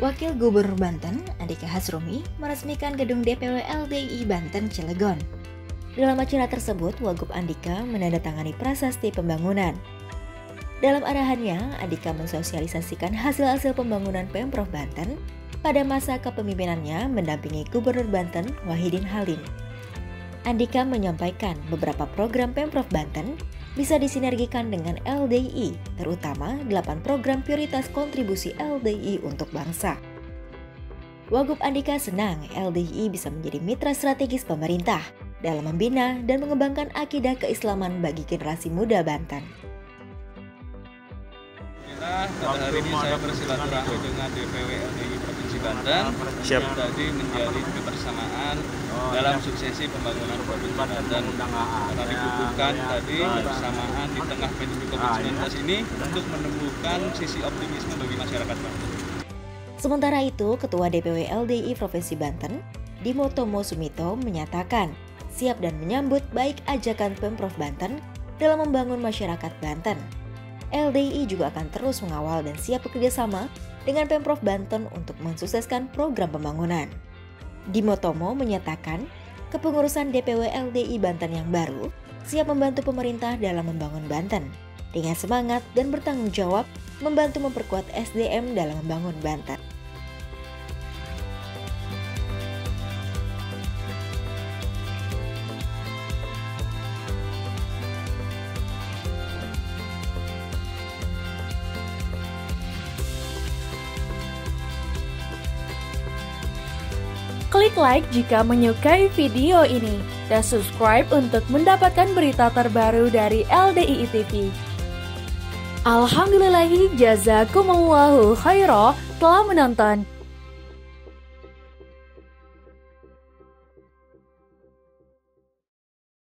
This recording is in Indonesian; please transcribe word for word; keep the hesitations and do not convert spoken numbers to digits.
Wakil Gubernur Banten, Andika Hazrumi, meresmikan gedung D P W L D I Banten Cilegon. Dalam acara tersebut, Wagub Andika menandatangani prasasti pembangunan. Dalam arahannya, Andika mensosialisasikan hasil-hasil pembangunan Pemprov Banten pada masa kepemimpinannya mendampingi Gubernur Banten, Wahidin Halim. Andika menyampaikan beberapa program Pemprov Banten bisa disinergikan dengan L D I, terutama delapan program prioritas kontribusi L D I untuk bangsa. Wagub Andika senang L D I bisa menjadi mitra strategis pemerintah dalam membina dan mengembangkan akidah keislaman bagi generasi muda Banten. Pada hari ini saya bersilaturahmi dengan D P W L D I Provinsi Banten. Siap. Tadi menjadi kebersamaan dalam suksesi pembangunan Provinsi Banten. Karena dibutuhkan tadi kebersamaan di tengah pandemi covid sembilan belas ini untuk menumbuhkan sisi optimisme bagi masyarakat Banten. Sementara itu, Ketua D P W L D I Provinsi Banten, Dimotomo Sumito, menyatakan siap dan menyambut baik ajakan Pemprov Banten dalam membangun masyarakat Banten. L D I juga akan terus mengawal dan siap bekerjasama dengan Pemprov Banten untuk mensukseskan program pembangunan. Dimotomo menyatakan, kepengurusan D P W L D I Banten yang baru siap membantu pemerintah dalam membangun Banten dengan semangat dan bertanggung jawab membantu memperkuat S D M dalam membangun Banten. Klik like jika menyukai video ini dan subscribe untuk mendapatkan berita terbaru dari L D I T V. Alhamdulillahi jazakumullahu khairah telah menonton.